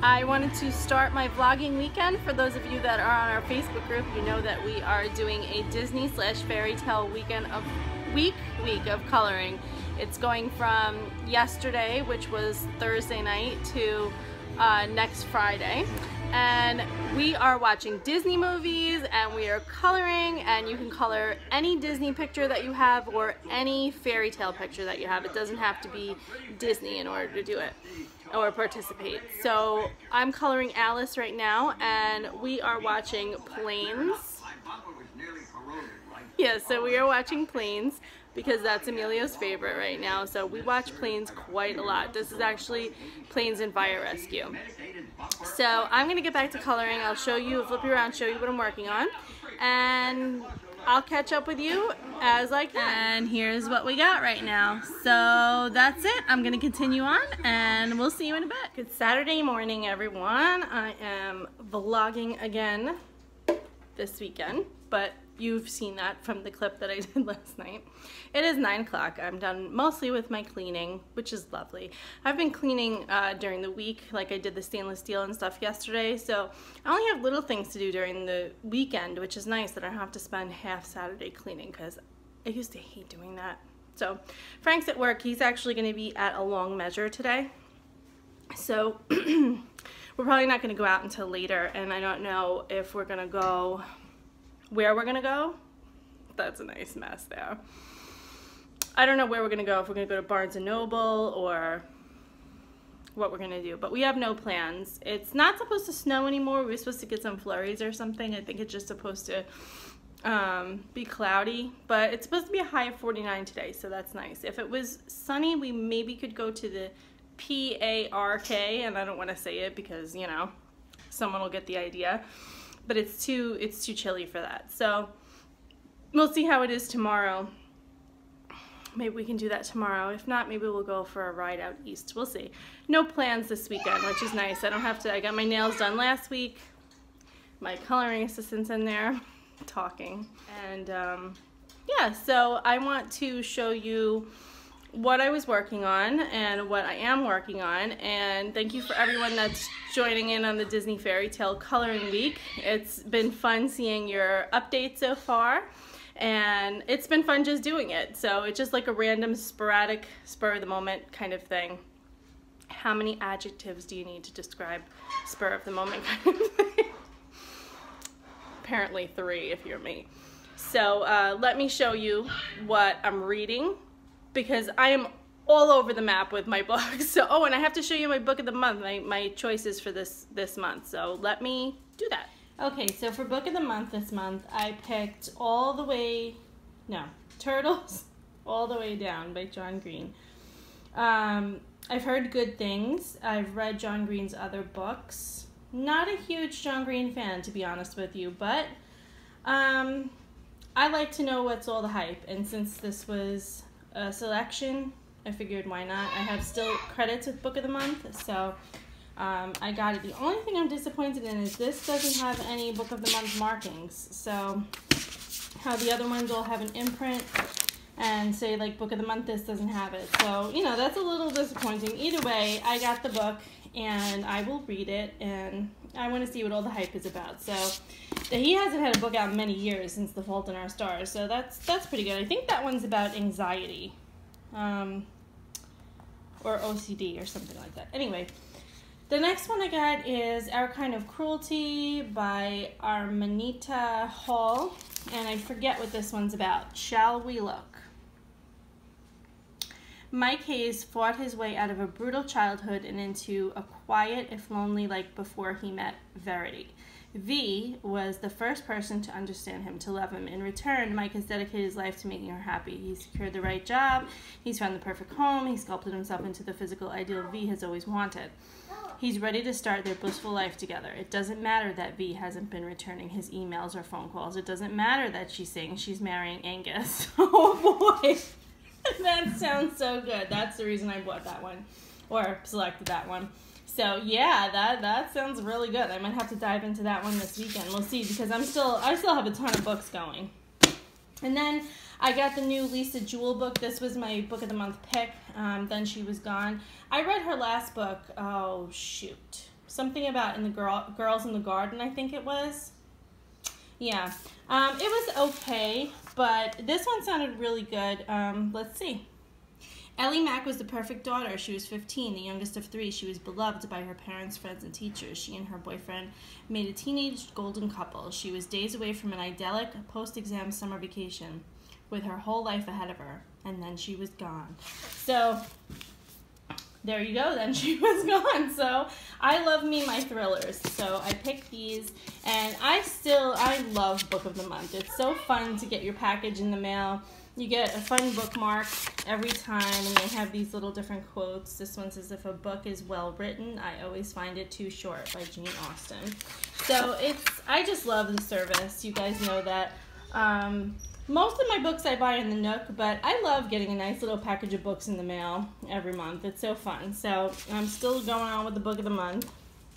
I wanted to start my vlogging weekend. For those of you that are on our Facebook group, you know that we are doing a Disney / fairy tale weekend of week of coloring. It's going from yesterday, which was Thursday night, to next Friday. And we are watching Disney movies and we are coloring, and you can color any Disney picture that you have or any fairy tale picture that you have. It doesn't have to be Disney in order to do it or participate. So I'm coloring Alice right now and we are watching Planes. Yeah, so we are watching Planes because that's Emilio's favorite right now. So we watch Planes quite a lot. This is actually Planes and Fire Rescue. So I'm gonna get back to coloring. I'll show you, flip you around, show you what I'm working on, and I'll catch up with you as I can. And here's what we got right now. So that's it. I'm gonna continue on and we'll see you in a bit. Good Saturday morning, everyone. I am vlogging again this weekend, but you've seen that from the clip that I did last night. It is 9 o'clock. I'm done mostly with my cleaning, which is lovely. I've been cleaning during the week, like I did the stainless steel and stuff yesterday, so I only have little things to do during the weekend, which is nice that I don't have to spend half Saturday cleaning, because I used to hate doing that. So Frank's at work. He's actually going to be at a long measure today, so we're probably not going to go out until later, and I don't know if we're going to go where we're gonna go. That's a nice mess there. I don't know where we're gonna go, if we're gonna go to Barnes & Noble or what we're gonna do, but we have no plans. It's not supposed to snow anymore. We were supposed to get some flurries or something. I think it's just supposed to be cloudy, but it's supposed to be a high of 49 today, so that's nice. If it was sunny, we maybe could go to the P-A-R-K, and I don't want to say it because, you know, someone will get the idea. But it's too chilly for that. So we'll see how it is tomorrow. Maybe we can do that tomorrow. If not, maybe we'll go for a ride out east. We'll see. No plans this weekend, which is nice. I don't have to, I got my nails done last week. My coloring assistant's in there talking. And yeah, so I want to show you what I was working on and what I am working on, and thank you for everyone that's joining in on the Disney Fairy Tale Coloring Week. It's been fun seeing your updates so far, and it's been fun just doing it. So it's just like a random sporadic spur of the moment kind of thing. How many adjectives do you need to describe spur of the moment kind of thing? Apparently 3 if you're me. So let me show you what I'm reading, because I am all over the map with my books. So, oh, and I have to show you my book of the month, my choices for this month. So let me do that. Okay, so for book of the month this month, I picked Turtles All the Way Down by John Green. I've heard good things. I've read John Green's other books. Not a huge John Green fan, to be honest with you, but I like to know what's all the hype. And since this was a selection, I figured why not. I have still credits with book of the month, so I got it. The only thing I'm disappointed in is this doesn't have any book of the month markings. So how the other ones all have an imprint and say like book of the month, this doesn't have it. So, you know, that's a little disappointing. Either way, I got the book and I will read it, and I want to see what all the hype is about. So he hasn't had a book out in many years since The Fault in Our Stars, so that's pretty good. I think that one's about anxiety, or OCD or something like that. Anyway, the next one I got is Our Kind of Cruelty by Armanita Hall, and I forget what this one's about. Shall we look? Mike Hayes fought his way out of a brutal childhood and into a quiet, if lonely, life before he met Verity. V was the first person to understand him, to love him. In return, Mike has dedicated his life to making her happy. He's secured the right job, he's found the perfect home, he sculpted himself into the physical ideal V has always wanted. He's ready to start their blissful life together. It doesn't matter that V hasn't been returning his emails or phone calls. It doesn't matter that she's saying she's marrying Angus. Oh boy! That sounds so good. That's the reason I bought that one, or selected that one. So yeah, that sounds really good. I might have to dive into that one this weekend. We'll see, because I still have a ton of books going. And then I got the new Lisa Jewell book. This was my book of the month pick. Then She Was Gone. I read her last book. Oh shoot, something about in the Girls in the Garden, I think it was. Yeah, it was okay, but this one sounded really good. Let's see. Ellie Mack was the perfect daughter. She was 15, the youngest of 3. She was beloved by her parents, friends, and teachers. She and her boyfriend made a teenage golden couple. She was days away from an idyllic post-exam summer vacation with her whole life ahead of her, and then she was gone. So there you go, then she was gone. So I love me my thrillers, so I picked these, and I love Book of the Month. It's so fun to get your package in the mail. You get a fun bookmark every time, and they have these little different quotes. This one says, if a book is well written, I always find it too short, by Jane Austen. So I just love the service. You guys know that. Most of my books I buy in the Nook, but I love getting a nice little package of books in the mail every month. It's so fun. So I'm still going on with the Book of the Month.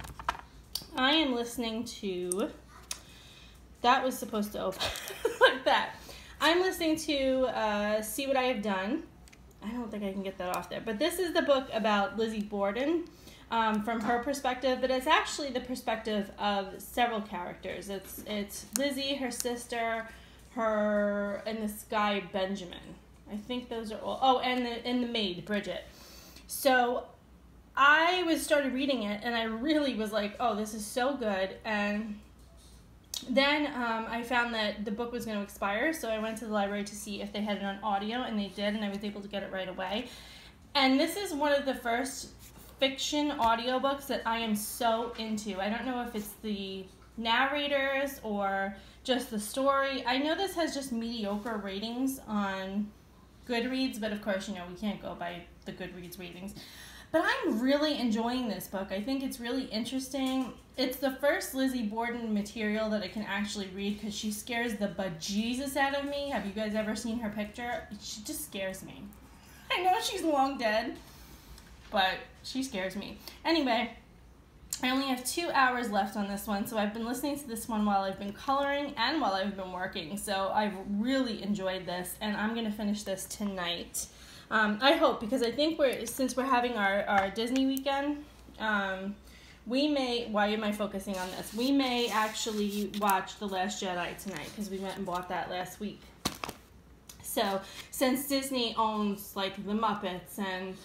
I am listening to, that was supposed to open like that. I'm listening to See What I Have Done. I don't think I can get that off there. But this is the book about Lizzie Borden from her perspective. But it's actually the perspective of several characters. It's Lizzie, her sister, her, and this guy, Benjamin. I think those are all. Oh, and the maid, Bridget. So I started reading it, and I really was like, oh, this is so good. And then I found that the book was going to expire, so I went to the library to see if they had it on audio, and they did, and I was able to get it right away. And this is one of the first fiction audiobooks that I am so into. I don't know if it's the narrators or just the story. I know this has just mediocre ratings on Goodreads, but of course, you know, we can't go by the Goodreads ratings. But I'm really enjoying this book. I think it's really interesting. It's the first Lizzie Borden material that I can actually read because she scares the bejesus out of me. Have you guys ever seen her picture? She just scares me. I know she's long dead, but she scares me. Anyway, I only have 2 hours left on this one, so I've been listening to this one while I've been coloring and while I've been working. So I've really enjoyed this, and I'm going to finish this tonight. I hope, because I think since we're having our Disney weekend, we may, why am I focusing on this? We may actually watch The Last Jedi tonight, because we went and bought that last week. So, since Disney owns, like, the Muppets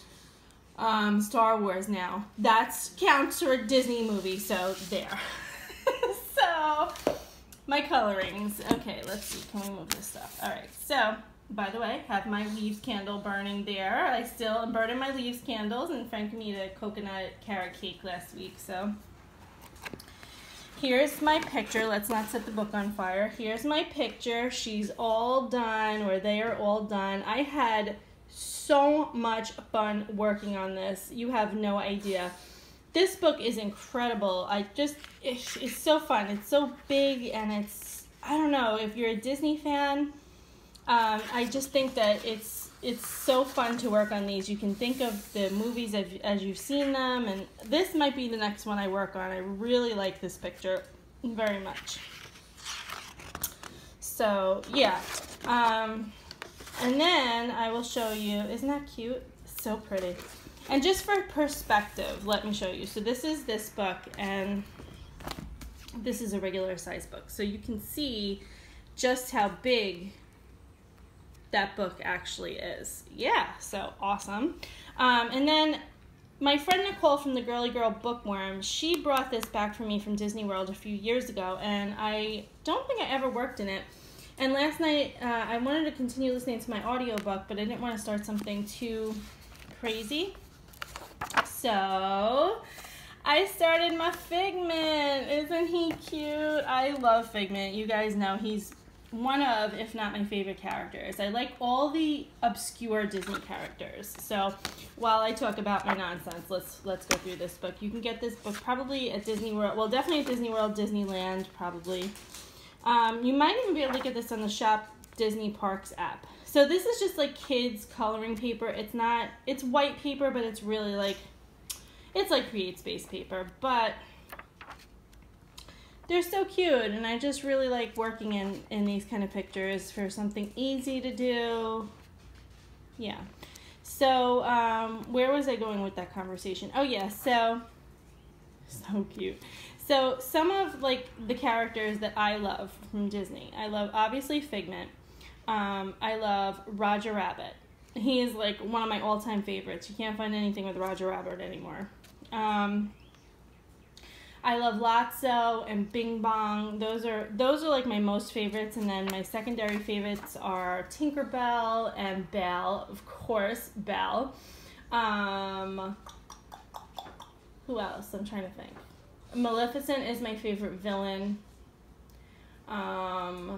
and Star Wars now, that counts for a Disney movie, so there. So, my colorings. Okay, let's see, can we move this stuff? Alright, so, by the way, have my leaves candle burning there. I still am burning my leaves candles, and Frank made a coconut carrot cake last week, so. Here's my picture. Let's not set the book on fire. Here's my picture. She's all done, or they are all done. I had so much fun working on this. You have no idea. This book is incredible. It's so fun. It's so big, and I don't know, if you're a Disney fan, I just think that it's so fun to work on these. You can think of the movies as you've seen them, and this might be the next one I work on. I really like this picture very much. So, yeah. And then I will show you, isn't that cute? So pretty. And just for perspective, let me show you. So this is this book, and this is a regular size book. So you can see just how big that book actually is. Yeah, so awesome. And then my friend Nicole from the Girly Girl Bookworm, she brought this back for me from Disney World a few years ago, and I don't think I ever worked in it. And last night, I wanted to continue listening to my audiobook, but I didn't want to start something too crazy. So I started my Figment. Isn't he cute? I love Figment. You guys know he's one of, if not my favorite characters. I like all the obscure Disney characters. So while I talk about my nonsense, let's go through this book. You can get this book probably at Disney World. Well, definitely at Disney World, Disneyland, probably. You might even be able to get this on the Shop Disney Parks app. So this is just like kids coloring paper. It's white paper, but it's really like, it's like Create Space paper, but they're so cute, and I just really like working in these kind of pictures for something easy to do. Yeah. So, where was I going with that conversation? Oh, yeah, so So cute. So some of like the characters that I love from Disney. I love obviously Figment. I love Roger Rabbit. He is like one of my all-time favorites. You can't find anything with Roger Rabbit anymore. I love Lotso and Bing Bong. Those are like my most favorites, and then my secondary favorites are Tinkerbell and Belle, of course, Belle. Who else? I'm trying to think. Maleficent is my favorite villain. I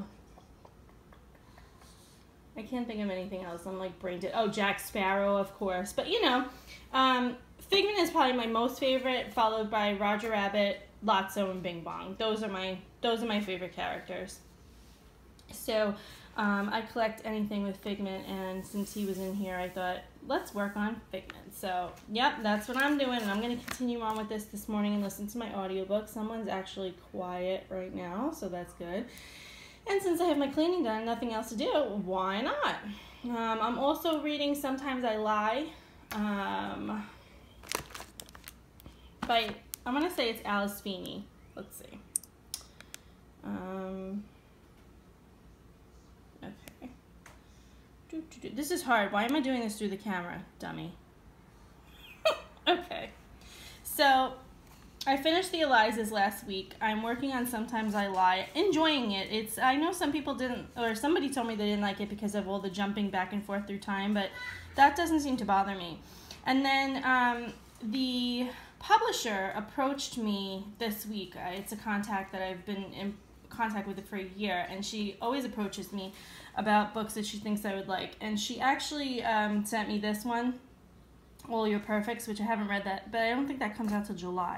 can't think of anything else. I'm like brain dead. Oh, Jack Sparrow, of course. But you know, Figment is probably my most favorite, followed by Roger Rabbit, Lotso, and Bing Bong. Those are my favorite characters. So I collect anything with Figment, and since he was in here, I thought, let's work on Figment. So, yep, that's what I'm doing, and I'm going to continue on with this morning and listen to my audiobook. Someone's actually quiet right now, so that's good. And since I have my cleaning done, nothing else to do, why not? I'm also reading Sometimes I Lie. I'm going to say it's Alice Feeney. Let's see. Okay. This is hard. Why am I doing this through the camera, dummy? Okay. So, I finished the Elizas last week. I'm working on Sometimes I Lie. Enjoying it. I know some people didn't, or somebody told me they didn't like it because of all the jumping back and forth through time, but that doesn't seem to bother me. And then the publisher approached me this week. It's a contact that I've been in contact with it for a year, and she always approaches me about books that she thinks I would like. And she actually sent me this one, All Your Perfects, which I haven't read that, but I don't think that comes out till July.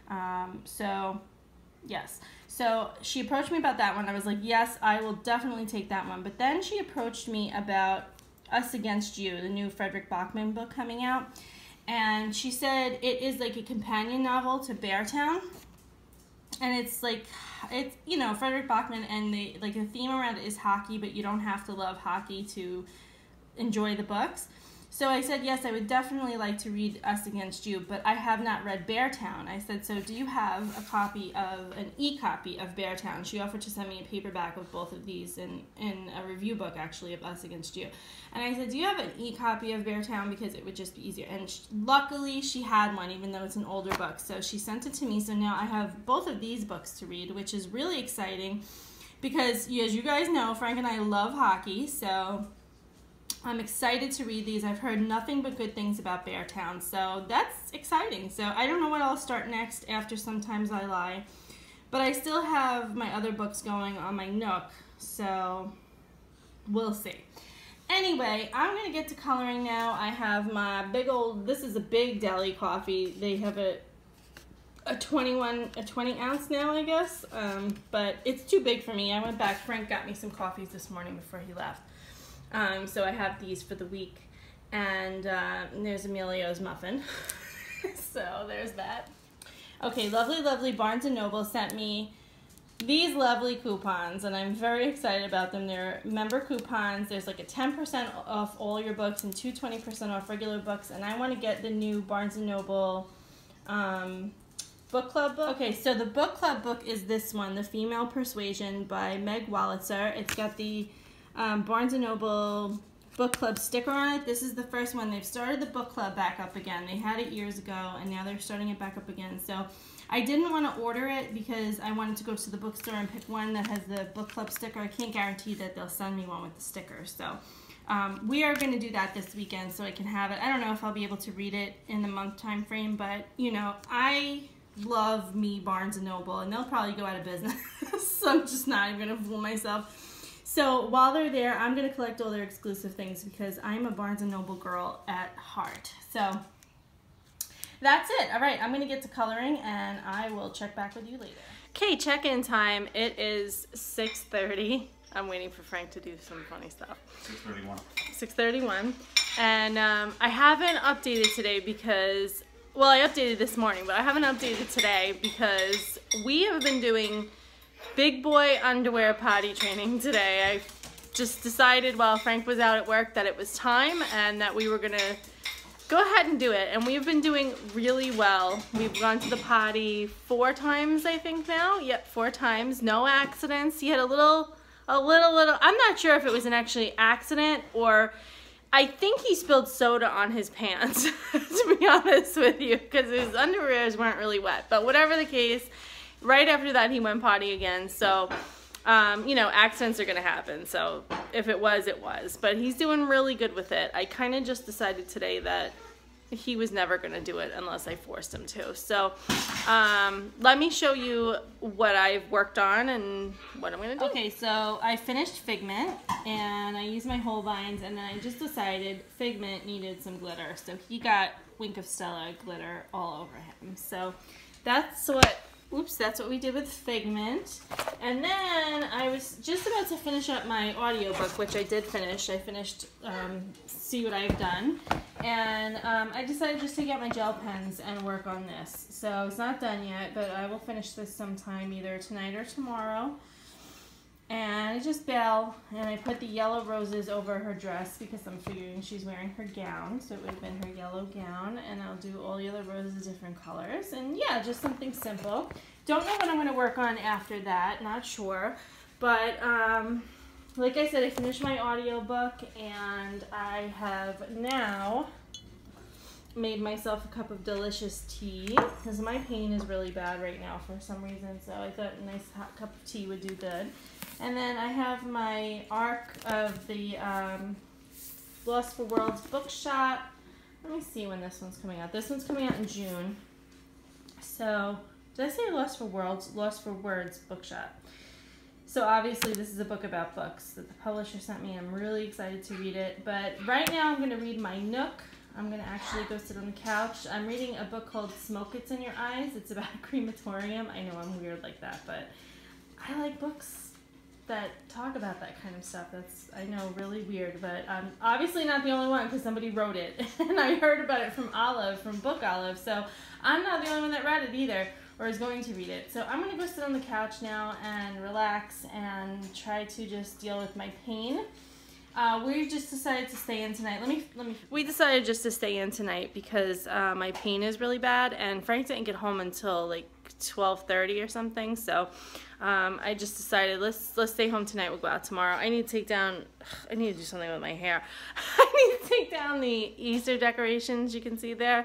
So, yes. So she approached me about that one. I was like, yes, I will definitely take that one. But then she approached me about Us Against You, the new Frederick Bachman book coming out. And she said it is like a companion novel to Beartown. And it's like, you know, Frederick Bachman, and the theme around it is hockey, but you don't have to love hockey to enjoy the books. So I said, yes, I would definitely like to read Us Against You, but I have not read Beartown. I said, so do you have an e-copy of Beartown? She offered to send me a paperback of both of these in a review book, actually, of Us Against You. And I said, do you have an e-copy of Beartown? Because it would just be easier. And luckily, she had one, even though it's an older book. So she sent it to me. So now I have both of these books to read, which is really exciting because, as you guys know, Frank and I love hockey, so I'm excited to read these. I've heard nothing but good things about Beartown, so that's exciting. So I don't know what I'll start next after Sometimes I Lie, but I still have my other books going on my Nook, so we'll see. Anyway, I'm going to get to coloring now. I have my big old, this is a big deli coffee. They have a 20 ounce now, I guess, but it's too big for me. I went back, Frank got me some coffees this morning before he left. So I have these for the week, and there's Emilio's muffin. So there's that. Okay, lovely Barnes & Noble sent me these lovely coupons, and I'm very excited about them. They're member coupons. There's like a 10% off all your books and 20% off regular books, and I want to get the new Barnes & Noble book club book. Okay, so the book club book is this one, The Female Persuasion by Meg Wolitzer. It's got the Barnes & Noble book club sticker on it. This is the first one. They've started the book club back up again. They had it years ago, and now they're starting it back up again. So I didn't want to order it because I wanted to go to the bookstore and pick one that has the book club sticker. I can't guarantee that they'll send me one with the sticker. So we are going to do that this weekend so I can have it. I don't know if I'll be able to read it in the month time frame, but you know, I love me Barnes & Noble, and they'll probably go out of business. So I'm just not even going to fool myself. So while they're there, I'm going to collect all their exclusive things because I'm a Barnes & Noble girl at heart. So that's it. All right, I'm going to get to coloring, and I will check back with you later. Okay, check-in time. It is 6:30. I'm waiting for Frank to do some funny stuff. 6:31. 6:31. And I haven't updated today because, well, I updated this morning, but I haven't updated today because we have been doing big boy underwear potty training today. I just decided while Frank was out at work that it was time and that we were gonna go ahead and do it. And we've been doing really well. We've gone to the potty 4 times, I think now. Yep, 4 times. No accidents. He had a little, I'm not sure if it was an actually accident or I think he spilled soda on his pants, to be honest with you, because his underwears weren't really wet. But whatever the case, right after that he went potty again. So, you know, accidents are going to happen. So if it was, it was. But he's doing really good with it. I kind of just decided today that he was never going to do it unless I forced him to. So let me show you what I've worked on and what I'm going to do. Okay, so I finished Figment and I used my Holbeins, and then I just decided Figment needed some glitter. So he got Wink of Stella glitter all over him. So that's what, that's what we did with Figment. And then I was just about to finish up my audiobook, which I did finish. I finished See What I've Done. And I decided just to get my gel pens and work on this. So it's not done yet, but I will finish this sometime either tonight or tomorrow. And I just bail, and I put the yellow roses over her dress because I'm figuring she's wearing her gown. So it would have been her yellow gown, and I'll do all the other roses different colors. And yeah, just something simple. Don't know what I'm going to work on after that, not sure. But like I said, I finished my audiobook, and I have now made myself a cup of delicious tea because my pain is really bad right now for some reason. So I thought a nice hot cup of tea would do good. And then I have my arc of the Lost for Worlds bookshop. Let me see when this one's coming out. This one's coming out in June. So, did I say Lost for Worlds? Lost for Words bookshop. So obviously this is a book about books that the publisher sent me. I'm really excited to read it. But right now I'm going to read my Nook. I'm going to actually go sit on the couch. I'm reading a book called Smoke It's in Your Eyes. It's about a crematorium. I know I'm weird like that, but I like books that talk about that kind of stuff. That's, I know, really weird, but I'm obviously not the only one because somebody wrote it. And I heard about it from Olive, from Book Olive, so I'm not the only one that read it either, or is going to read it. So I'm going to go sit on the couch now and relax and try to just deal with my pain. We just decided to stay in tonight. We decided just to stay in tonight because my pain is really bad, and Frank didn't get home until like 12:30 or something. So I just decided let's stay home tonight. We'll go out tomorrow. I need to do something with my hair. I need to take down the Easter decorations you can see there.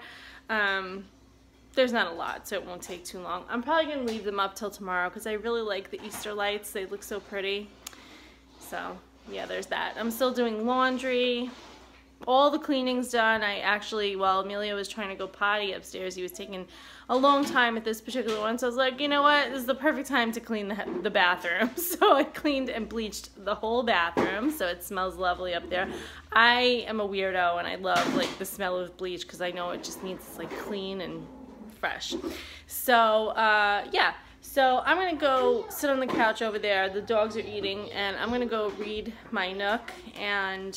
There's not a lot, so it won't take too long. I'm probably going to leave them up till tomorrow because I really like the Easter lights. They look so pretty. So yeah, there's that. I'm still doing laundry. All the cleaning's done. I actually, while Amelia was trying to go potty upstairs, he was taking a long time at this particular one. So I was like, you know what? This is the perfect time to clean the bathroom. So I cleaned and bleached the whole bathroom so it smells lovely up there. I am a weirdo and I love like the smell of bleach because I know it just needs like clean and fresh. So yeah. So I'm going to go sit on the couch over there. The dogs are eating, and I'm going to go read my Nook, and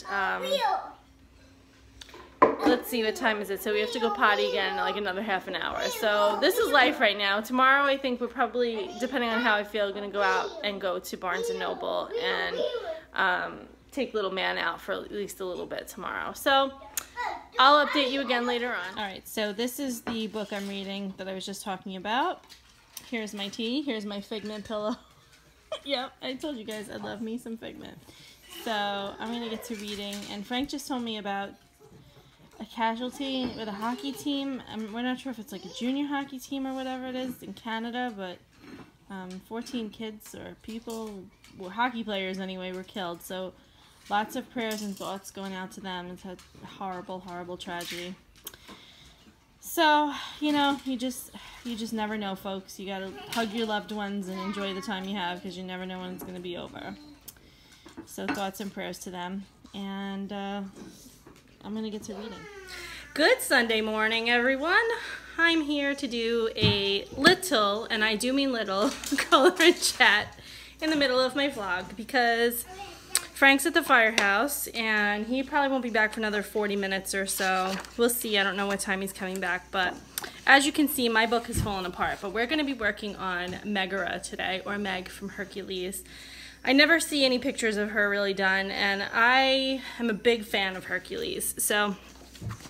let's see, what time is it? So we have to go potty again in like another half an hour. So this is life right now. Tomorrow I think we're probably, depending on how I feel, going to go out and go to Barnes & Noble and take little man out for at least a little bit tomorrow. So I'll update you again later on. Alright, so this is the book I'm reading that I was just talking about. Here's my tea. Here's my Figment pillow. Yep, I told you guys I love me some Figment. So I'm going to get to reading. And Frank just told me about a casualty with a hockey team. We're not sure if it's like a junior hockey team or whatever it is in Canada, but 14 kids or people, well, hockey players anyway, were killed. So lots of prayers and thoughts going out to them. It's a horrible, horrible tragedy. So, you know, you just never know, folks. You gotta hug your loved ones and enjoy the time you have because you never know when it's going to be over. So thoughts and prayers to them. And I'm going to get to reading. Good Sunday morning, everyone. I'm here to do a little, and I do mean little, color and chat in the middle of my vlog because Frank's at the firehouse, and he probably won't be back for another 40 minutes or so. We'll see. I don't know what time he's coming back, but as you can see, my book has fallen apart. But we're going to be working on Megara today, or Meg from Hercules. I never see any pictures of her really done, and I am a big fan of Hercules. So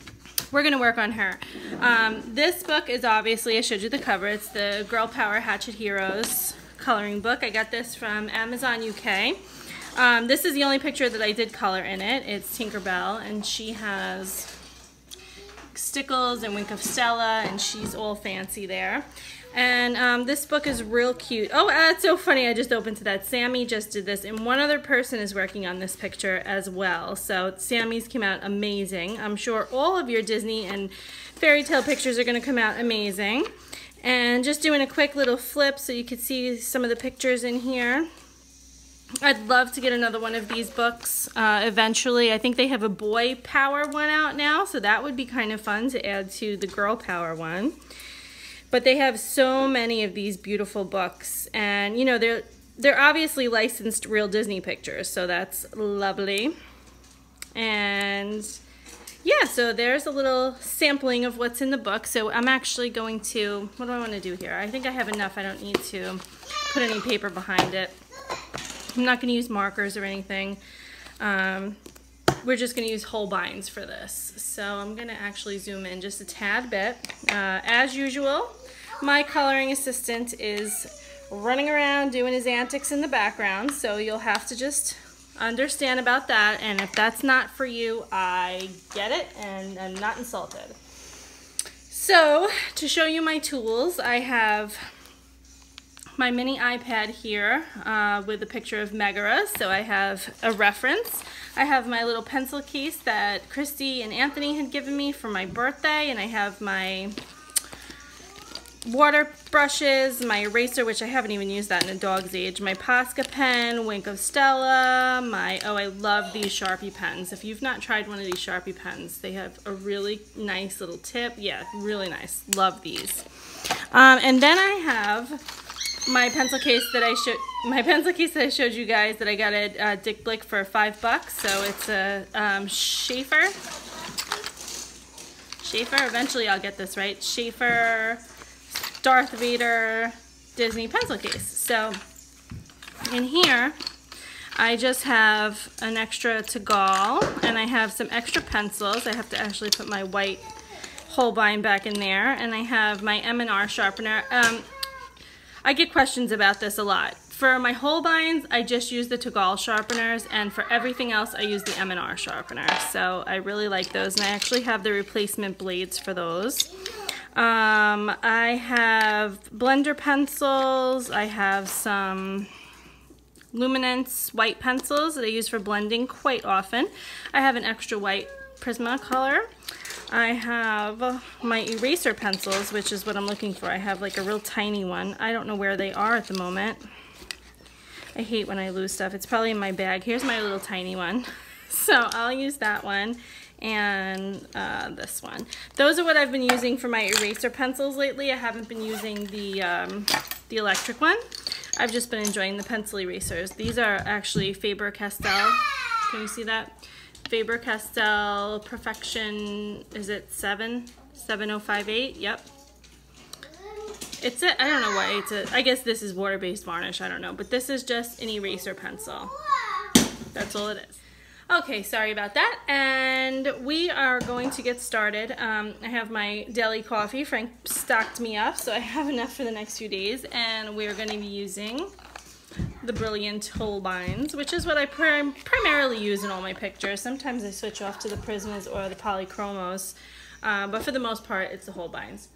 we're gonna work on her. This book is obviously, I showed you the cover, it's the Girl Power Hatchet Heroes coloring book. I got this from Amazon UK. This is the only picture that I did color in it. It's Tinkerbell, and she has Stickles and Wink of Stella, and she's all fancy there. And this book is real cute. Oh, it's so funny, I just opened to that. Sammy just did this, and one other person is working on this picture as well. So Sammy's came out amazing. I'm sure all of your Disney and fairy tale pictures are gonna come out amazing. And just doing a quick little flip so you can see some of the pictures in here. I'd love to get another one of these books eventually. I think they have a boy power one out now, so that would be kind of fun to add to the girl power one. But they have so many of these beautiful books, and you know, they're obviously licensed real Disney pictures, so that's lovely. And yeah, so there's a little sampling of what's in the book. So I'm actually going to, what do I want to do here? I think I have enough. I don't need to put any paper behind it. I'm not going to use markers or anything. We're just going to use whole binds for this. So I'm going to actually zoom in just a tad bit. As usual, my coloring assistant is running around doing his antics in the background, so you'll have to just understand about that. And if that's not for you, I get it and I'm not insulted. So to show you my tools, I have my mini iPad here with a picture of Megara, so I have a reference. I have my little pencil case that Christy and Anthony had given me for my birthday, and I have my water brushes, my eraser, which I haven't even used that in a dog's age, my Posca pen, Wink of Stella, oh, I love these Sharpie pens. If you've not tried one of these Sharpie pens, they have a really nice little tip. Yeah, really nice. Love these. And then I have my pencil case that I showed you guys that I got at Dick Blick for $5. So it's a Schaefer. Eventually I'll get this right. Schaefer Darth Vader Disney pencil case. So in here I just have an extra Tagal, and I have some extra pencils. I have to actually put my white Holbein back in there, and I have my M&R sharpener. I get questions about this a lot. For my Holbeins, I just use the Tagal sharpeners, and for everything else, I use the M&R sharpener. So I really like those, and I actually have the replacement blades for those. I have blender pencils. I have some luminance white pencils that I use for blending quite often. I have an extra white Prismacolor. I have my eraser pencils, which is what I'm looking for. I have like a real tiny one. I don't know where they are at the moment. I hate when I lose stuff. It's probably in my bag. Here's my little tiny one. So I'll use that one and this one. Those are what I've been using for my eraser pencils lately. I haven't been using the electric one. I've just been enjoying the pencil erasers. These are actually Faber-Castell. Can you see that? Faber-Castell Perfection, is it 7058? Yep. It's I don't know why I guess this is water-based varnish, I don't know, but this is just an eraser pencil. That's all it is. Okay, sorry about that, and we are going to get started. I have my daily coffee. Frank stocked me up, so I have enough for the next few days, and we're going to be using the Brilliant Holbeins, which is what I primarily use in all my pictures. Sometimes I switch off to the Prismas or the Polychromos, but for the most part, it's the Holbeins.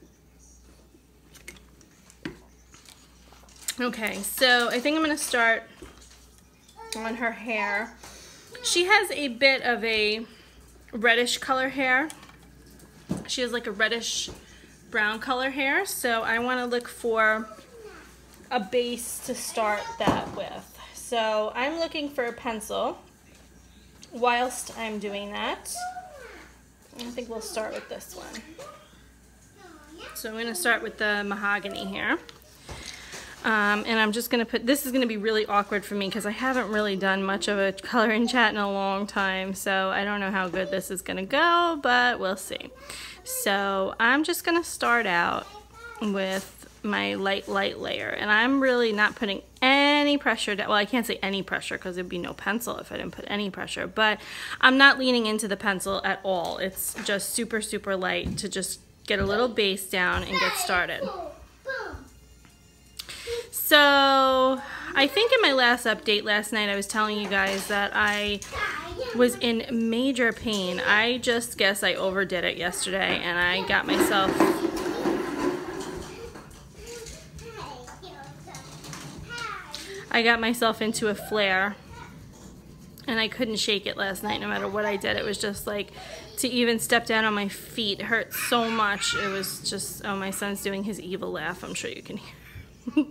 Okay, so I think I'm going to start on her hair. She has a bit of a reddish color hair. She has like a reddish brown color hair, so I want to look for a base to start that with. So I'm looking for a pencil. Whilst I'm doing that, I think we'll start with this one. So I'm going to start with the mahogany here. And I'm just going to put, this is going to be really awkward for me because I haven't really done much of a coloring chat in a long time, so I don't know how good this is going to go, but we'll see. So I'm just going to start out with my light layer, and I'm really not putting any any pressure. Well, I can't say any pressure because there'd be no pencil if I didn't put any pressure, but I'm not leaning into the pencil at all. It's just super, super light to just get a little base down and get started. So I think in my last update last night I was telling you guys that I was in major pain. I just guess I overdid it yesterday and I got myself into a flare and I couldn't shake it last night no matter what I did. It was just like, to even step down on my feet hurt so much. It was just, oh, my son's doing his evil laugh, I'm sure you can hear.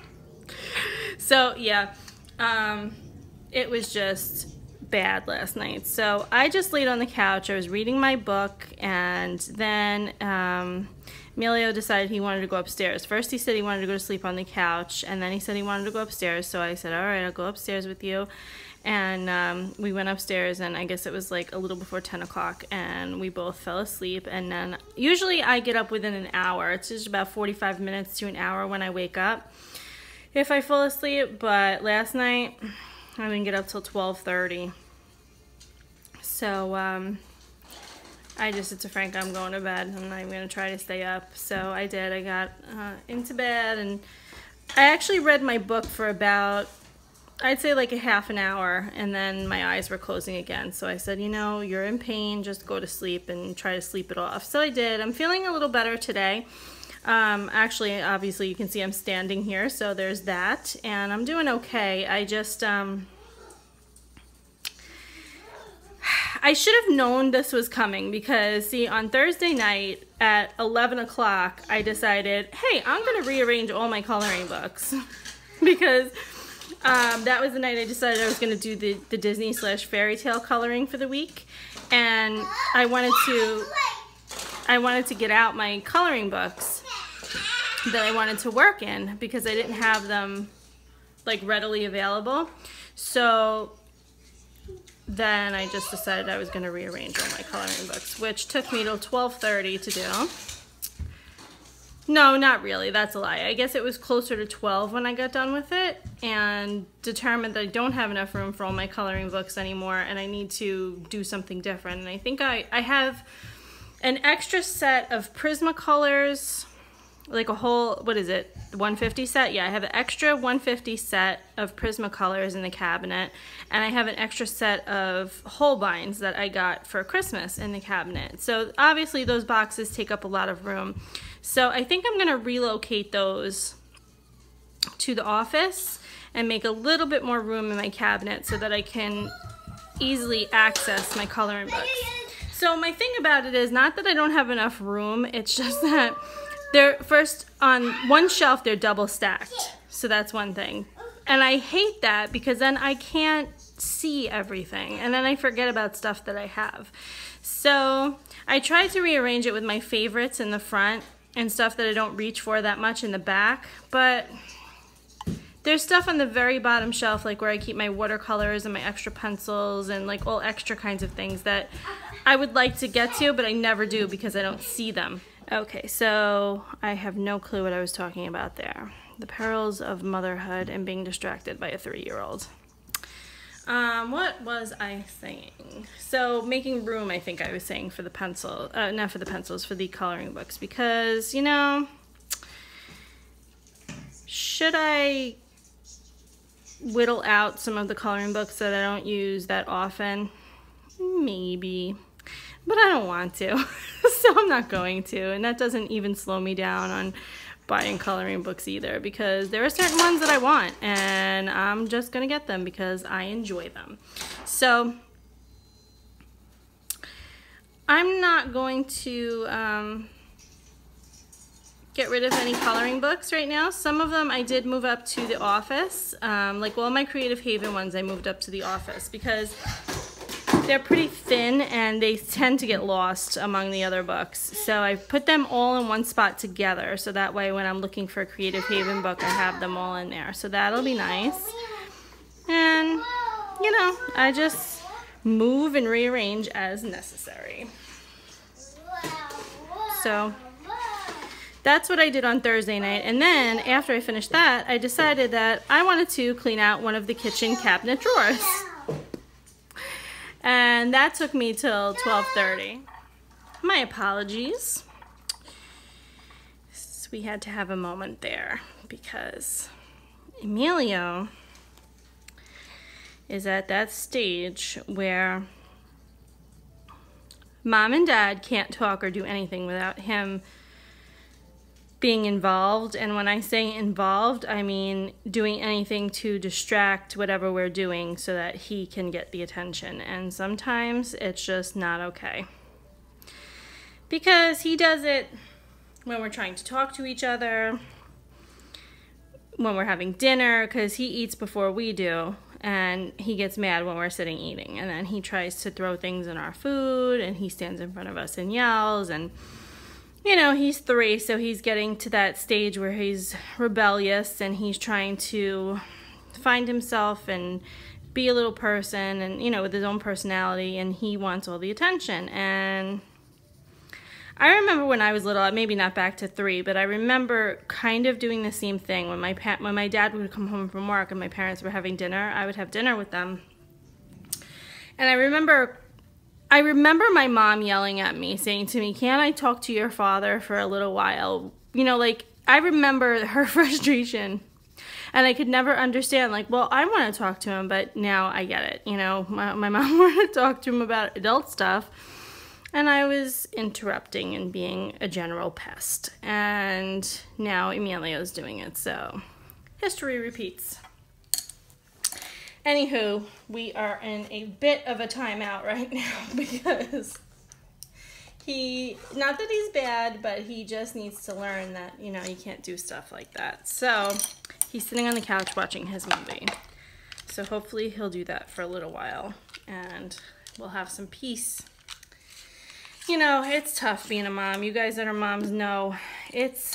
So yeah, it was just bad last night. So I just laid on the couch. I was reading my book, and then Emilio decided he wanted to go upstairs. First he said he wanted to go to sleep on the couch, and then he said he wanted to go upstairs. So I said, all right, I'll go upstairs with you. And we went upstairs, and I guess it was like a little before 10 o'clock, and we both fell asleep. And then usually I get up within an hour. It's just about 45 minutes to an hour when I wake up if I fall asleep. But last night I didn't get up till 12:30. So I just said to Frank, I'm going to bed. I'm not even going to try to stay up. So I did. I got into bed, and I actually read my book for about, I'd say like a half an hour, and then my eyes were closing again. So I said, you know, you're in pain, just go to sleep and try to sleep it off. So I did. I'm feeling a little better today. Actually, obviously you can see I'm standing here, so there's that, and I'm doing okay. I just, I should have known this was coming because, see, on Thursday night at 11 o'clock, I decided, hey, I'm going to rearrange all my coloring books because that was the night I decided I was going to do the Disney/fairy tale coloring for the week, and I wanted to get out my coloring books that I wanted to work in because I didn't have them like readily available. So then I just decided I was going to rearrange all my coloring books, which took me till 12:30 to do. No, not really. That's a lie. I guess it was closer to 12 when I got done with it, and determined that I don't have enough room for all my coloring books anymore and I need to do something different. And I think I have an extra set of Prismacolors, like a whole, what is it, 150 set? Yeah, I have an extra 150 set of Prismacolors in the cabinet, and I have an extra set of Holbeins that I got for Christmas in the cabinet. So obviously those boxes take up a lot of room. So I think I'm going to relocate those to the office and make a little bit more room in my cabinet so that I can easily access my coloring books. So my thing about it is not that I don't have enough room, it's just that they're, first, on one shelf they're double stacked. So that's one thing. And I hate that because then I can't see everything and then I forget about stuff that I have. So I tried to rearrange it with my favorites in the front and stuff that I don't reach for that much in the back, but there's stuff on the very bottom shelf, like where I keep my watercolors and my extra pencils and like all extra kinds of things that I would like to get to, but I never do because I don't see them. Okay, so I have no clue what I was talking about there. The perils of motherhood and being distracted by a 3-year-old. What was I saying? So making room, I think I was saying, for the pencil, not for the pencils, for the coloring books, because, you know, should I whittle out some of the coloring books that I don't use that often? Maybe, but I don't want to, so I'm not going to, and that doesn't even slow me down on buying coloring books either, because there are certain ones that I want and I'm just gonna get them because I enjoy them. So I'm not going to get rid of any coloring books right now. Some of them I did move up to the office, like all my Creative Haven ones I moved up to the office because they're pretty thin and they tend to get lost among the other books. So I put them all in one spot together, so that way when I'm looking for a Creative Haven book, I have them all in there. So that'll be nice. And, you know, I just move and rearrange as necessary. So that's what I did on Thursday night. And then after I finished that, I decided that I wanted to clean out one of the kitchen cabinet drawers. And that took me till 12:30. My apologies. We had to have a moment there because Emilio is at that stage where Mom and Dad can't talk or do anything without him being involved. And when I say involved, I mean doing anything to distract whatever we're doing so that he can get the attention. And sometimes it's just not okay. Because he does it when we're trying to talk to each other, when we're having dinner, because he eats before we do, and he gets mad when we're sitting eating. And then he tries to throw things in our food, and he stands in front of us and yells. And you know, he's 3, so he's getting to that stage where he's rebellious and he's trying to find himself and be a little person, and you know, with his own personality, and he wants all the attention. And I remember when I was little, maybe not back to 3, but I remember kind of doing the same thing. When my dad would come home from work and my parents were having dinner, I would have dinner with them. And I remember my mom yelling at me, saying to me, "Can't I talk to your father for a little while?" You know, like, I remember her frustration. And I could never understand, like, well, I want to talk to him, but now I get it. You know, my mom wanted to talk to him about adult stuff. And I was interrupting and being a general pest. And now Emilio's doing it, so history repeats. Anywho, we are in a bit of a timeout right now because not that he's bad, but he just needs to learn that, you know, you can't do stuff like that. So he's sitting on the couch watching his movie. So hopefully he'll do that for a little while and we'll have some peace. You know, it's tough being a mom. You guys that are moms know it's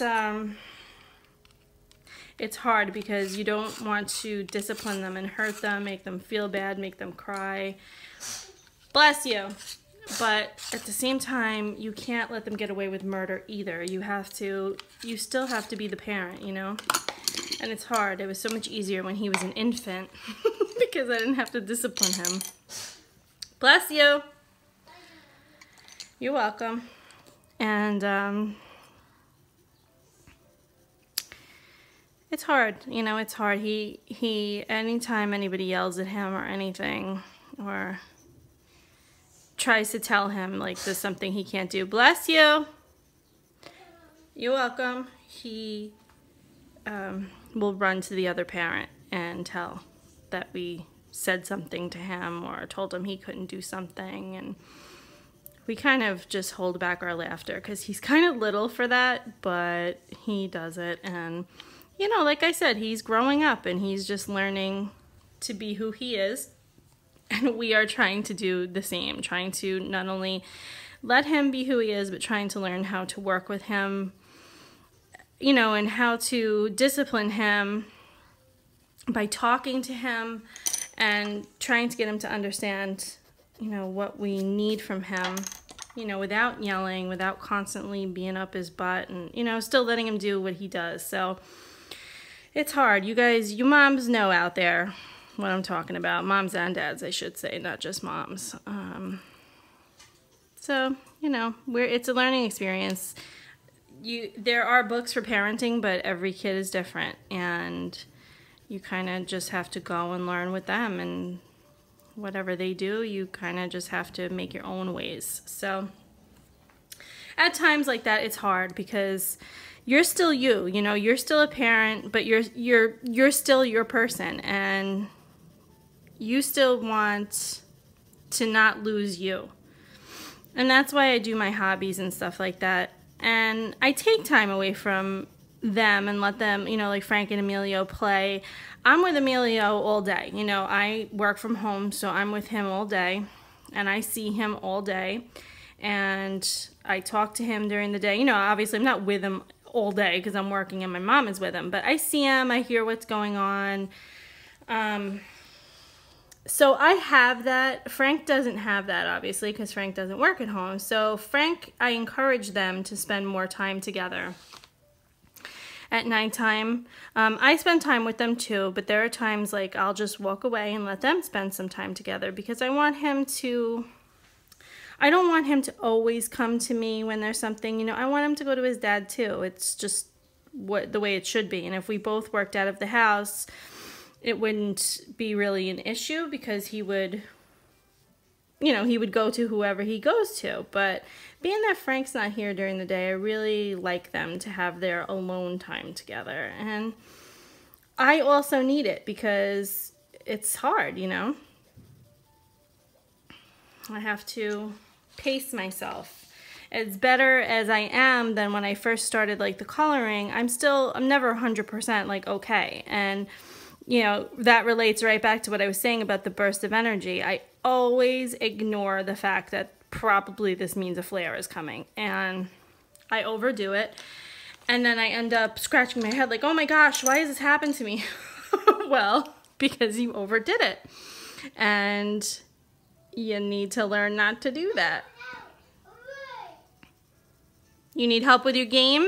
hard because you don't want to discipline them and hurt them, make them feel bad, make them cry. Bless you. But at the same time, you can't let them get away with murder either. You still have to be the parent, you know? And it's hard. It was so much easier when he was an infant because I didn't have to discipline him. Bless you. You're welcome. And it's hard, you know, it's hard. He anytime anybody yells at him or anything or tries to tell him like there's something he can't do, bless you. You're welcome. He will run to the other parent and tell that we said something to him or told him he couldn't do something, and we kind of just hold back our laughter because he's kind of little for that, but he does it. And, you know, like I said, he's growing up and he's just learning to be who he is. And we are trying to do the same, trying to not only let him be who he is, but trying to learn how to work with him, you know, and how to discipline him by talking to him and trying to get him to understand, you know, what we need from him, you know, without yelling, without constantly being up his butt, and, you know, still letting him do what he does. So it's hard. You guys, you moms know out there what I'm talking about. Moms and dads, I should say, not just moms. So, you know, it's a learning experience. There are books for parenting, but every kid is different, and you kind of just have to go and learn with them, and whatever they do, you kind of just have to make your own ways. So at times like that, it's hard because you're still you know, you're still a parent, but you're still your person, and you still want to not lose you. And that's why I do my hobbies and stuff like that. And I take time away from them and let them, you know, like Frank and Emilio play. I'm with Emilio all day. You know, I work from home, so I'm with him all day, and I see him all day, and I talk to him during the day. You know, obviously I'm not with him all day because I'm working and my mom is with him, but I see him, I hear what's going on. So I have that. Frank doesn't have that, obviously, because Frank doesn't work at home. So Frank, I encourage them to spend more time together. at nighttime. I spend time with them too, but there are times like I'll just walk away and let them spend some time together because I don't want him to always come to me when there's something, you know, I want him to go to his dad too. It's just the way it should be. And if we both worked out of the house, it wouldn't be really an issue because he would, you know, he would go to whoever he goes to. But being that Frank's not here during the day, I really like them to have their alone time together. And I also need it because it's hard, you know. I have to pace myself. As better as I am than when I first started like the coloring, I'm never 100% like okay. And you know, that relates right back to what I was saying about the burst of energy. I always ignore the fact that probably this means a flare is coming, and I overdo it. And then I end up scratching my head like, oh my gosh, why has this happened to me? Well, because you overdid it. And you need to learn not to do that. You need help with your game?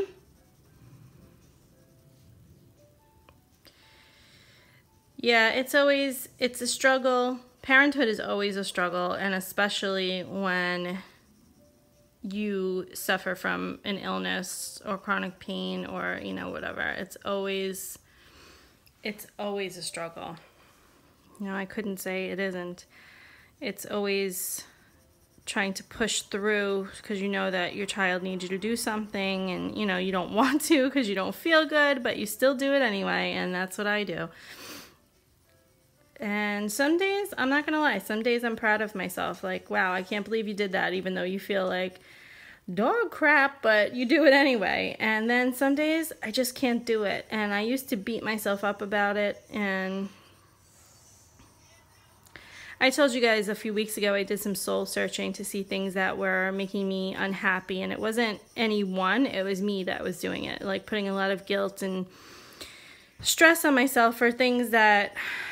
Yeah, it's a struggle. Parenthood is always a struggle, and especially when you suffer from an illness or chronic pain or, you know, whatever. It's always a struggle. You know, I couldn't say it isn't. It's always trying to push through because you know that your child needs you to do something, and you know you don't want to because you don't feel good, but you still do it anyway, and that's what I do. And some days, I'm not gonna lie, some days I'm proud of myself, like, wow, I can't believe you did that, even though you feel like dog crap, but you do it anyway. And then some days I just can't do it, and I used to beat myself up about it. And I told you guys a few weeks ago I did some soul searching to see things that were making me unhappy, and it wasn't anyone, it was me that was doing it, like putting a lot of guilt and stress on myself for things that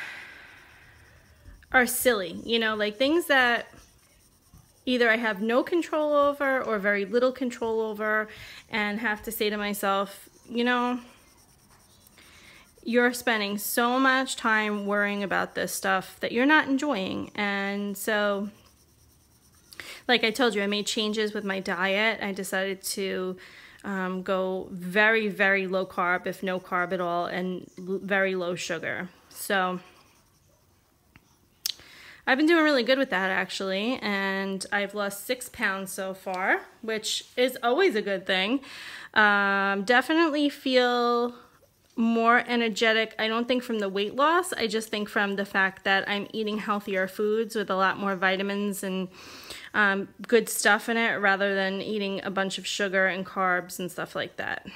are silly, you know, like things that either I have no control over or very little control over, and have to say to myself, you know, you're spending so much time worrying about this stuff that you're not enjoying. And so, like I told you, I made changes with my diet. I decided to go very, very low carb, if no carb at all, and very low sugar. So I've been doing really good with that, actually, and I've lost 6 pounds so far, which is always a good thing. Definitely feel more energetic. I don't think from the weight loss, I just think from the fact that I'm eating healthier foods with a lot more vitamins and good stuff in it, rather than eating a bunch of sugar and carbs and stuff like that.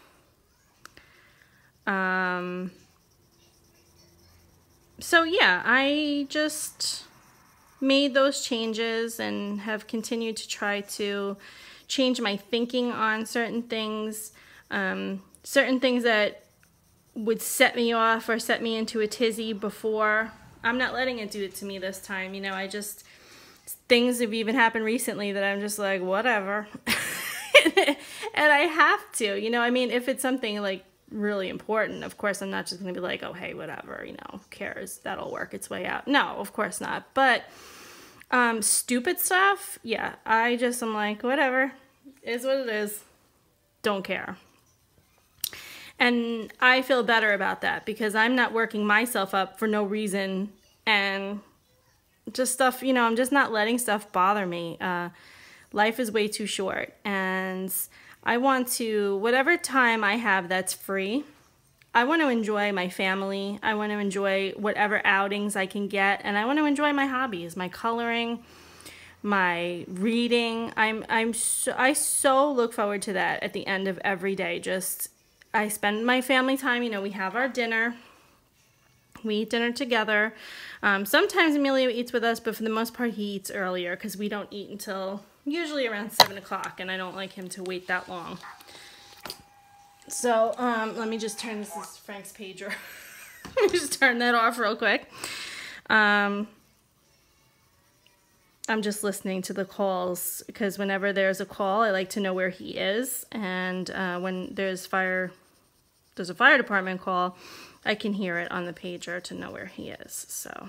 So yeah, I just made those changes and have continued to try to change my thinking on certain things that would set me off or set me into a tizzy before. I'm not letting it do it to me this time. You know, things have even happened recently that I'm just like, whatever. And I have to, you know, I mean, if it's something like really important, of course I'm not just gonna be like, oh hey, whatever, you know, who cares, that'll work its way out. No, of course not. But stupid stuff, yeah, I'm like, whatever, is what it is, don't care. And I feel better about that because I'm not working myself up for no reason, and just stuff, you know, I'm just not letting stuff bother me. Life is way too short, and I want to, whatever time I have that's free, I want to enjoy my family. I want to enjoy whatever outings I can get, and I want to enjoy my hobbies, my coloring, my reading. I so look forward to that at the end of every day. Just, I spend my family time, you know, we have our dinner. We eat dinner together. Sometimes Emilio eats with us, but for the most part he eats earlier because we don't eat until usually around 7 o'clock, and I don't like him to wait that long. So let me just turn, this is Frank's pager. Let me just turn that off real quick. I'm just listening to the calls because whenever there's a call, I like to know where he is, and when there's fire there's a fire department call, I can hear it on the pager to know where he is. So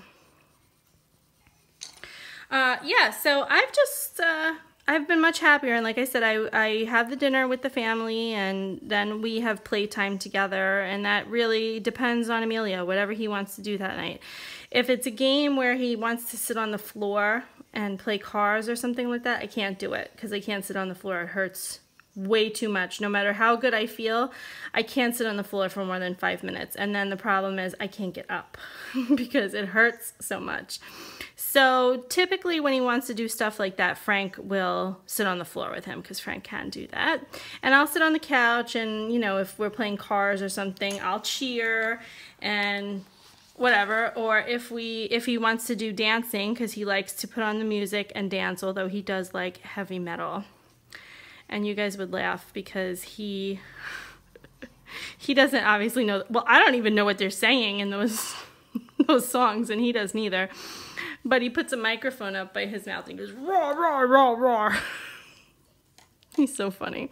yeah, so I've been much happier, and like I said, I have the dinner with the family, and then we have playtime together, and that really depends on Emilio, whatever he wants to do that night. If it's a game where he wants to sit on the floor and play cars or something like that, I can't do it, because I can't sit on the floor. It hurts way too much. No matter how good I feel, I can't sit on the floor for more than 5 minutes, and then the problem is I can't get up because it hurts so much. So typically when he wants to do stuff like that, Frank will sit on the floor with him, because Frank can do that. And I'll sit on the couch, and you know, if we're playing cars or something, I'll cheer and whatever. Or if he wants to do dancing, because he likes to put on the music and dance, although he does like heavy metal. And you guys would laugh because he doesn't obviously know. Well, I don't even know what they're saying in those songs, and he does neither. But he puts a microphone up by his mouth and goes, roar, roar, roar, roar. He's so funny.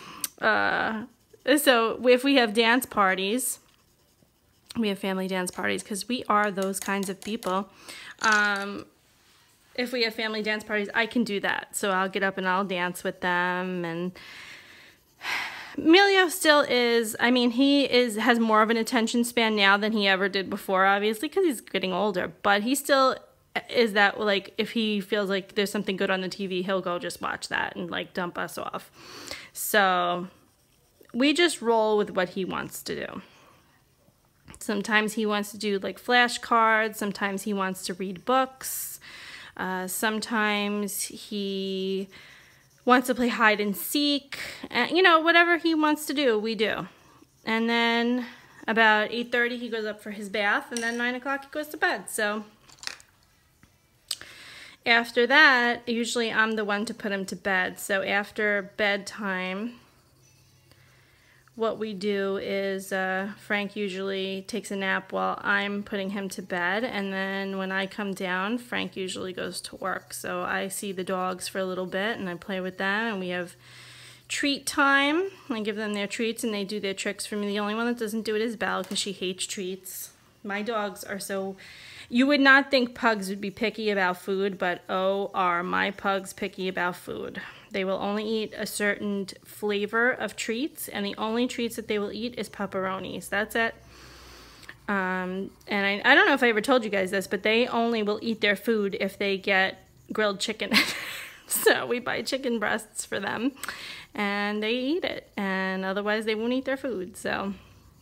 So if we have dance parties, we have family dance parties, because we are those kinds of people. If we have family dance parties, I can do that. So I'll get up and I'll dance with them. And Emilio still is, I mean, has more of an attention span now than he ever did before, obviously, because he's getting older. But he still is that, like, if he feels like there's something good on the TV, he'll go just watch that and, like, dump us off. So we just roll with what he wants to do. Sometimes he wants to do, like, flashcards. Sometimes he wants to read books. Sometimes he wants to play hide and seek. You know, whatever he wants to do, we do. And then about 8:30 he goes up for his bath, and then 9 o'clock he goes to bed. So after that, usually I'm the one to put him to bed. So after bedtime, what we do is Frank usually takes a nap while I'm putting him to bed, and then when I come down, Frank usually goes to work. So I see the dogs for a little bit, and I play with them, and we have treat time. I give them their treats, and they do their tricks for me. The only one that doesn't do it is Belle, because she hates treats. My dogs are so... You would not think pugs would be picky about food, but oh, are my pugs picky about food. They will only eat a certain flavor of treats, and the only treats that they will eat is pepperonis. That's it. And I don't know if I ever told you guys this, but they only will eat their food if they get grilled chicken. So we buy chicken breasts for them, and they eat it. And otherwise, they won't eat their food. So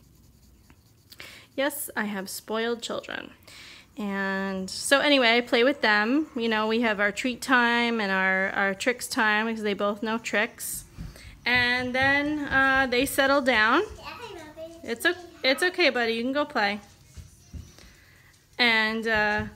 yes, I have spoiled children. And so anyway, I play with them. You know, we have our treat time and our tricks time, because they both know tricks. And then they settle down. It's okay, buddy. You can go play. And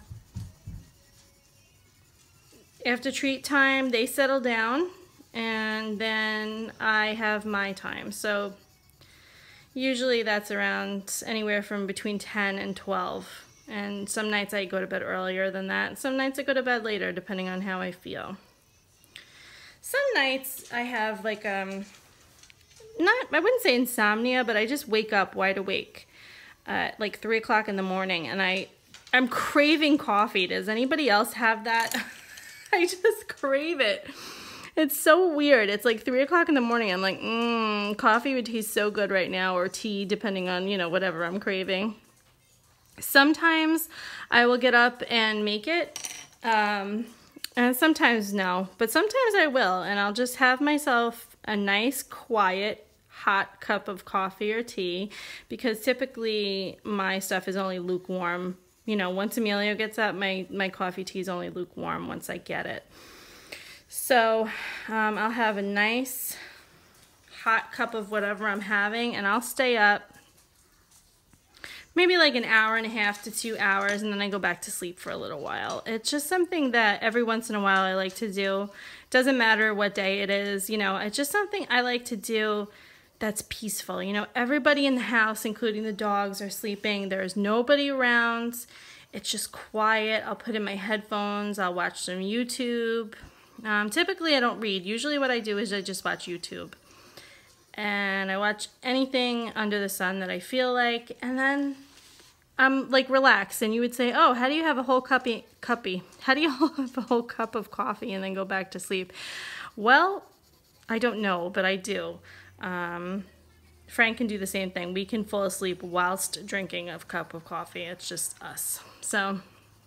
after treat time, they settle down. And then I have my time. So usually that's around anywhere from between 10 and 12. And some nights I go to bed earlier than that. Some nights I go to bed later, depending on how I feel. Some nights I have like, I wouldn't say insomnia, but I just wake up wide awake at like 3 o'clock in the morning, and I'm craving coffee. Does anybody else have that? I just crave it. It's so weird. It's like 3 o'clock in the morning. I'm like, coffee would taste so good right now, or tea, depending on, you know, whatever I'm craving. Sometimes I will get up and make it, and sometimes no, but sometimes I will, and I'll just have myself a nice, quiet, hot cup of coffee or tea, because typically my stuff is only lukewarm. You know, once Emilio gets up, my coffee tea is only lukewarm once I get it. So I'll have a nice hot cup of whatever I'm having, and I'll stay up maybe like an hour and a half to 2 hours, and then I go back to sleep for a little while. It's just something that every once in a while I like to do. Doesn't matter what day it is, you know, it's just something I like to do that's peaceful. You know, everybody in the house, including the dogs, are sleeping. There's nobody around. It's just quiet. I'll put in my headphones. I'll watch some YouTube. Typically I don't read. Usually what I do is I just watch YouTube. and I watch anything under the sun that I feel like, and then I'm like relaxed. And you would say, oh, how do you have a whole how do you have a whole cup of coffee and then go back to sleep? Well, I don't know, but I do. Frank can do the same thing. We can fall asleep whilst drinking a cup of coffee. It's just us. So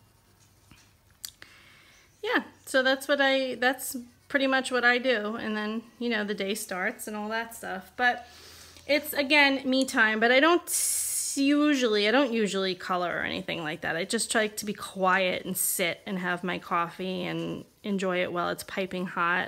yeah, so that's pretty much what I do. And then, you know, the day starts and all that stuff. But it's, again, me time. But I don't usually color or anything like that. I just try to be quiet and sit and have my coffee and enjoy it while it's piping hot.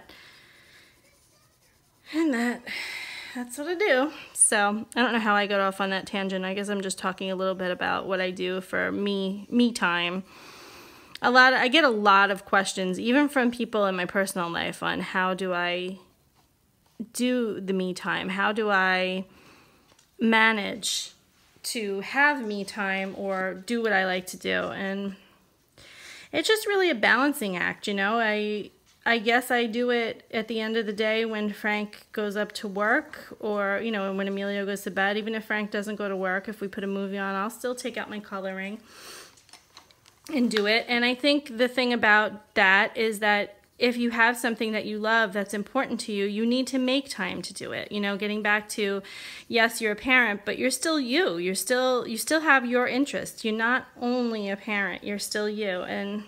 And that's what I do. So I don't know how I got off on that tangent. I guess I'm just talking a little bit about what I do for me time. I get a lot of questions, even from people in my personal life, on how do I do the me time? How do I manage to have me time or do what I like to do? And it's just really a balancing act, you know. I guess I do it at the end of the day when Frank goes up to work, or, you know, when Emilio goes to bed. Even if Frank doesn't go to work, if we put a movie on, I'll still take out my coloring and do it. And I think the thing about that is that if you have something that you love that's important to you, you need to make time to do it. You know, getting back to, yes, you're a parent, but you're still you. You still have your interests. You're not only a parent, you're still you. And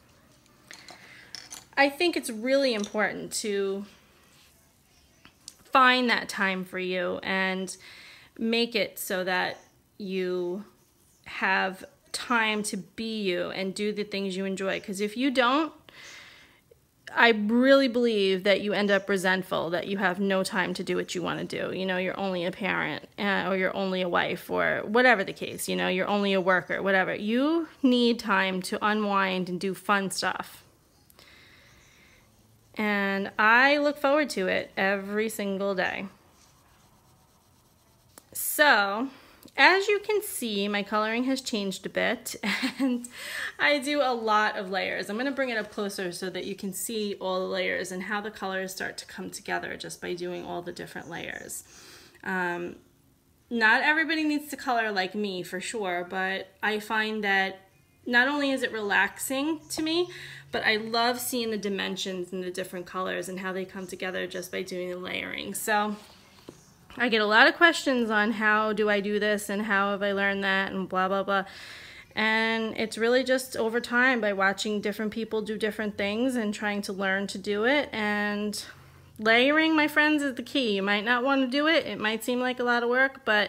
I think it's really important to find that time for you and make it so that you have time to be you and do the things you enjoy. Because if you don't, I really believe that you end up resentful that you have no time to do what you want to do. You know, you're only a parent, or you're only a wife, or whatever the case, you know, you're only a worker, whatever. You need time to unwind and do fun stuff. And I look forward to it every single day. So, as you can see, my coloring has changed a bit, and I do a lot of layers. I'm going to bring it up closer so that you can see all the layers and how the colors start to come together just by doing all the different layers. Not everybody needs to color like me, for sure, but I find that not only is it relaxing to me, but I love seeing the dimensions and the different colors and how they come together just by doing the layering. So I get a lot of questions on how do I do this and how have I learned that and blah, blah, blah. And it's really just over time by watching different people do different things and trying to learn to do it. And layering, my friends, is the key. You might not want to do it. It might seem like a lot of work, but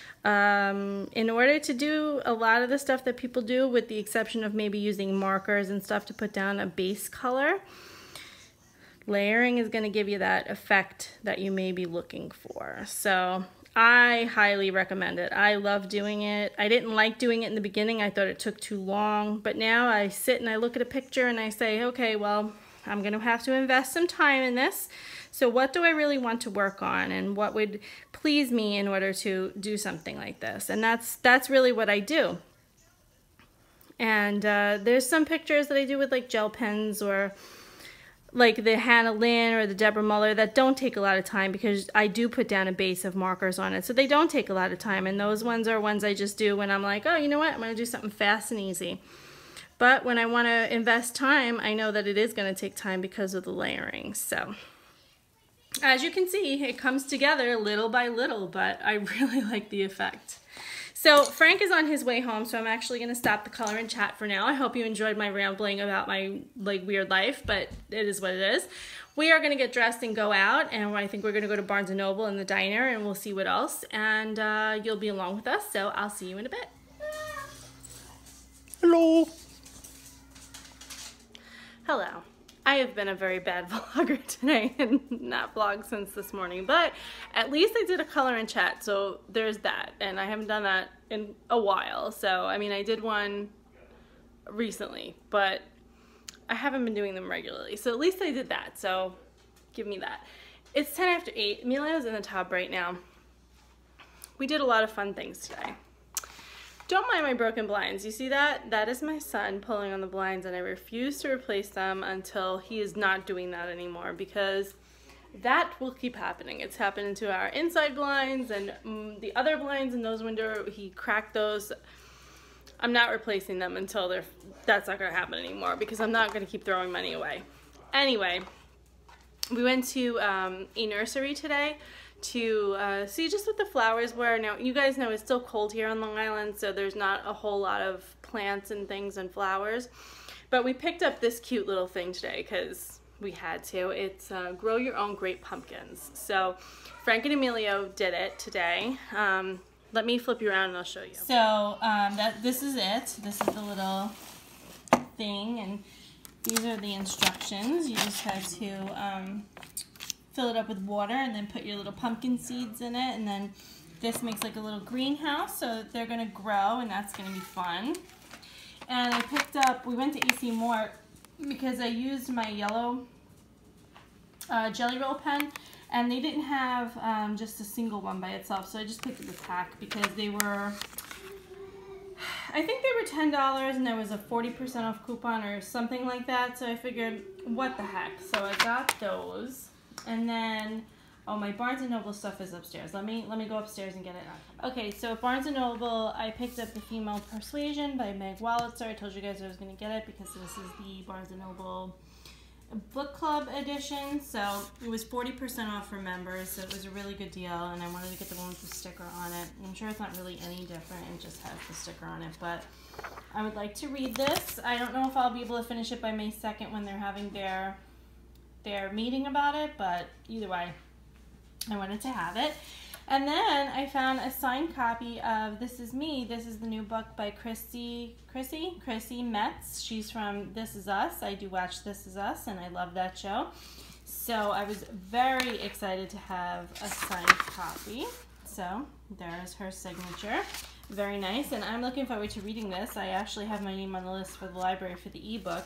in order to do a lot of the stuff that people do, with the exception of maybe using markers and stuff to put down a base color, layering is going to give you that effect that you may be looking for. So I highly recommend it. I love doing it. I didn't like doing it in the beginning. I thought it took too long, but now I sit and I look at a picture and I say, okay, well, I'm going to have to invest some time in this. So what do I really want to work on, and what would please me in order to do something like this? And that's really what I do. And there's some pictures that I do with like gel pens, or like the Hannah Lynn or the Deborah Muller, that don't take a lot of time because I do put down a base of markers on it. So they don't take a lot of time. And those ones are ones I just do when I'm like, oh, you know what? I'm going to do something fast and easy. But when I want to invest time, I know that it is going to take time because of the layering. So as you can see, it comes together little by little, but I really like the effect. So Frank is on his way home, so I'm actually going to stop the color and chat for now. I hope you enjoyed my rambling about my weird life, but it is what it is. We are going to get dressed and go out, and I think we're going to go to Barnes & Noble in the diner, and we'll see what else, and you'll be along with us, so I'll see you in a bit. Hello. Hello. I have been a very bad vlogger today and not vlogged since this morning, but at least I did a color and chat, so there's that, and I haven't done that in a while. So I mean, I did one recently, but I haven't been doing them regularly, so at least I did that, so give me that. It's 10 after 8. Emilio's in the tub right now. We did a lot of fun things today. Don't mind my broken blinds. You see that? That is my son pulling on the blinds, and I refuse to replace them until he is not doing that anymore, because that will keep happening. It's happened to our inside blinds and the other blinds in those windows. He cracked those. I'm not replacing them until that's not going to happen anymore because I'm not going to keep throwing money away. Anyway, we went to a nursery today to see just what the flowers were. Now, you guys know it's still cold here on Long Island, so there's not a whole lot of plants and things and flowers. But we picked up this cute little thing today because we had to. It's grow your own great pumpkins. So Frank and Emilio did it today. Let me flip you around and I'll show you. So this is it. This is the little thing, and these are the instructions. You just have to fill it up with water and then put your little pumpkin seeds in it, and then this makes like a little greenhouse so that they're going to grow, and that's going to be fun. And I picked up, we went to AC Moore because I used my yellow Jelly Roll pen, and they didn't have just a single one by itself, so I just picked up a pack because they were, I think they were $10 and there was a 40% off coupon or something like that, so I figured, what the heck. So I got those, and then, oh, my Barnes & Noble stuff is upstairs. Let me go upstairs and get it. Okay, so at Barnes & Noble, I picked up The Female Persuasion by Meg Wolitzer. I told you guys I was going to get it because this is the Barnes & Noble book club edition, so it was 40% off for members, so it was a really good deal, and I wanted to get the one with the sticker on it. I'm sure it's not really any different, it just has the sticker on it, but I would like to read this. I don't know if I'll be able to finish it by May 2nd when they're having their meeting about it, but either way, I wanted to have it. And then I found a signed copy of This Is Me. This is the new book by Chrissy Metz. She's from This Is Us. I do watch This Is Us, and I love that show. So I was very excited to have a signed copy. So there's her signature. Very nice, and I'm looking forward to reading this. I actually have my name on the list for the library for the ebook,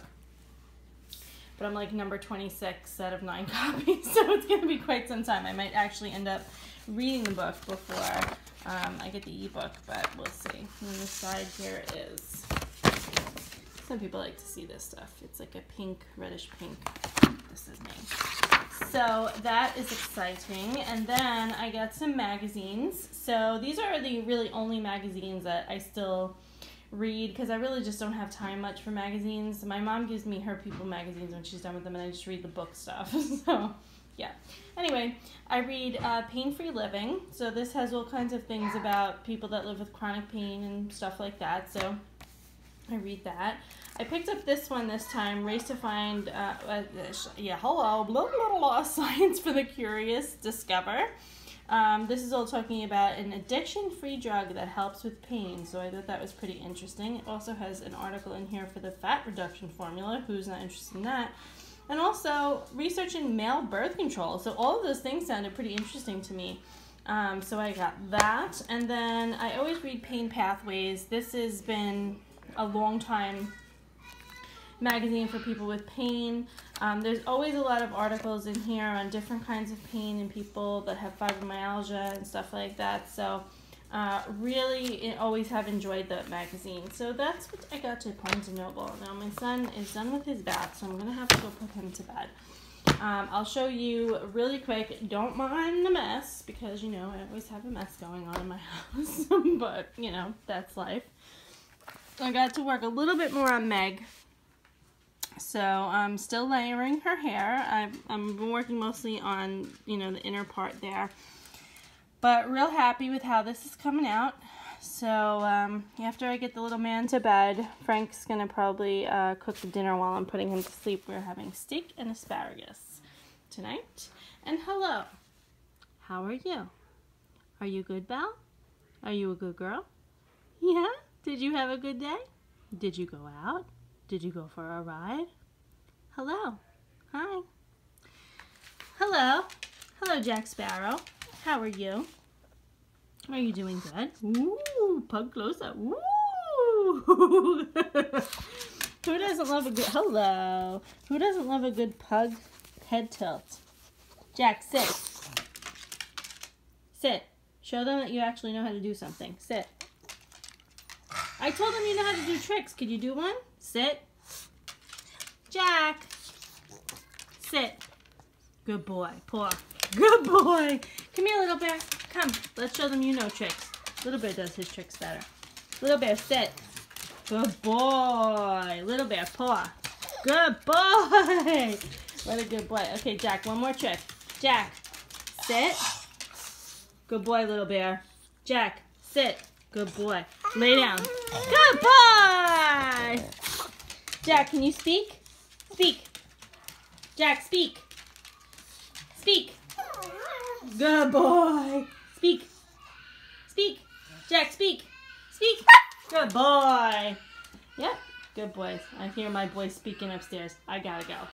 but I'm like number 26 out of 9 copies, so it's going to be quite some time. I might actually end up reading the book before I get the ebook, but we'll see. And on the side here is, some people like to see this stuff. It's like a pink, reddish pink. This is me. So that is exciting. And then I got some magazines. So these are the really only magazines that I still read because I really just don't have time much for magazines. My mom gives me her People magazines when she's done with them, and I just read the book stuff. So yeah. Anyway, I read Pain-Free Living. So this has all kinds of things about people that live with chronic pain and stuff like that. So I read that. I picked up this one this time, Race to Find, blah, blah, blah, Science for the Curious, Discover. This is all talking about an addiction-free drug that helps with pain, so I thought that was pretty interesting. It also has an article in here for the fat reduction formula, who's not interested in that, and also research in male birth control. So all of those things sounded pretty interesting to me. So I got that, and then I always read Pain Pathways. This has been a long time magazine for people with pain. There's always a lot of articles in here on different kinds of pain and people that have fibromyalgia and stuff like that. So really always have enjoyed that magazine. So that's what I got to Barnes & Noble. Now my son is done with his bath, so I'm going to have to go put him to bed. I'll show you really quick. Don't mind the mess because, you know, I always have a mess going on in my house. But, you know, that's life. I got to work a little bit more on Meg. So I'm still layering her hair. I've been working mostly on, you know, the inner part there. But real happy with how this is coming out. So after I get the little man to bed, Frank's going to probably cook the dinner while I'm putting him to sleep. We're having steak and asparagus tonight. And hello. How are you? Are you good, Belle? Are you a good girl? Yeah? Did you have a good day? Did you go out? Did you go for a ride? Hello. Hi. Hello. Hello, Jack Sparrow. How are you? Are you doing good? Ooh, pug close up. Ooh. Who doesn't love a good, hello. Who doesn't love a good pug head tilt? Jack, sit. Sit. Show them that you actually know how to do something. Sit. I told them you know how to do tricks. Could you do one? Sit. Jack. Sit. Good boy. Paw. Good boy. Come here, Little Bear. Come. Let's show them you know tricks. Little Bear does his tricks better. Little Bear, sit. Good boy. Little Bear, paw. Good boy. What a good boy. Okay, Jack, one more trick. Jack, sit. Good boy, Little Bear. Jack, sit. Good boy. Lay down. Good boy. Jack, can you speak? Speak. Jack, speak. Speak. Good boy. Speak. Speak. Jack, speak. Speak. Good boy. Yep. Good boys. I hear my boys speaking upstairs. I gotta go.